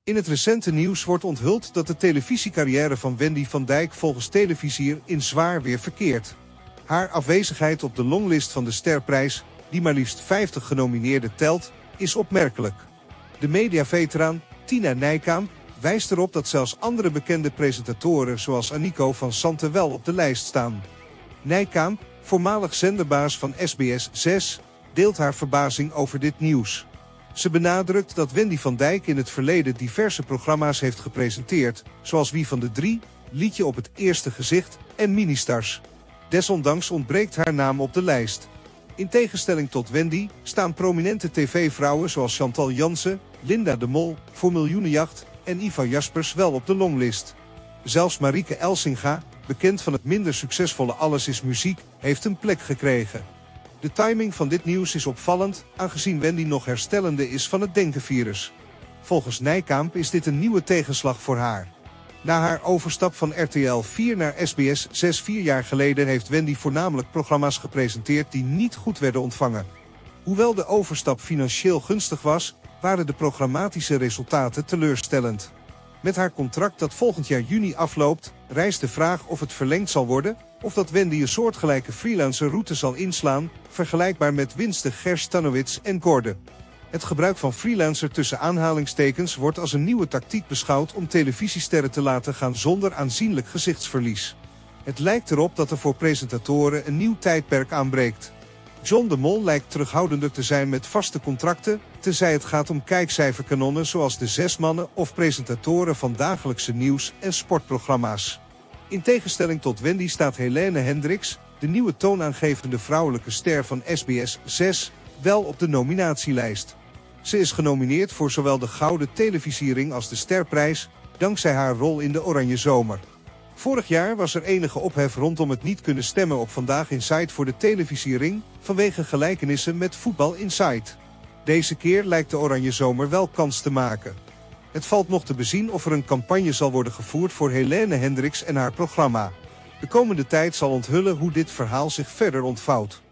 In het recente nieuws wordt onthuld dat de televisiecarrière van Wendy van Dijk volgens Televisier in zwaar weer verkeert. Haar afwezigheid op de longlist van de Sterprijs, die maar liefst 50 genomineerden telt, is opmerkelijk. De mediaveteraan Tina Nijkamp wijst erop dat zelfs andere bekende presentatoren zoals Anico van Santen wel op de lijst staan. Nijkamp, voormalig zenderbaas van SBS 6, deelt haar verbazing over dit nieuws. Ze benadrukt dat Wendy van Dijk in het verleden diverse programma's heeft gepresenteerd, zoals Wie van de Drie, Liedje op het Eerste Gezicht en Ministars. Desondanks ontbreekt haar naam op de lijst. In tegenstelling tot Wendy staan prominente tv-vrouwen zoals Chantal Jansen, Linda de Mol, Voor Miljoenenjacht en Iva Jaspers wel op de longlist. Zelfs Marieke Elsinga, bekend van het minder succesvolle Alles is Muziek, heeft een plek gekregen. De timing van dit nieuws is opvallend, aangezien Wendy nog herstellende is van het denkenvirus. Volgens Nijkamp is dit een nieuwe tegenslag voor haar. Na haar overstap van RTL 4 naar SBS 6 4 jaar geleden heeft Wendy voornamelijk programma's gepresenteerd die niet goed werden ontvangen. Hoewel de overstap financieel gunstig was, waren de programmatische resultaten teleurstellend. Met haar contract dat volgend jaar juni afloopt, rijst de vraag of het verlengd zal worden, of dat Wendy een soortgelijke freelancer route zal inslaan, vergelijkbaar met Winste Gerstanowitz en Gorde. Het gebruik van freelancer tussen aanhalingstekens wordt als een nieuwe tactiek beschouwd om televisiesterren te laten gaan zonder aanzienlijk gezichtsverlies. Het lijkt erop dat er voor presentatoren een nieuw tijdperk aanbreekt. John de Mol lijkt terughoudender te zijn met vaste contracten, tenzij het gaat om kijkcijferkanonnen zoals de Zesmannen of presentatoren van dagelijkse nieuws- en sportprogramma's. In tegenstelling tot Wendy staat Helene Hendricks, de nieuwe toonaangevende vrouwelijke ster van SBS 6, wel op de nominatielijst. Ze is genomineerd voor zowel de Gouden Televisiering als de Sterprijs, dankzij haar rol in de Oranje Zomer. Vorig jaar was er enige ophef rondom het niet kunnen stemmen op Vandaag Inside voor de televisiering, vanwege gelijkenissen met Voetbal Inside. Deze keer lijkt de Oranje Zomer wel kans te maken. Het valt nog te bezien of er een campagne zal worden gevoerd voor Helene Hendricks en haar programma. De komende tijd zal onthullen hoe dit verhaal zich verder ontvouwt.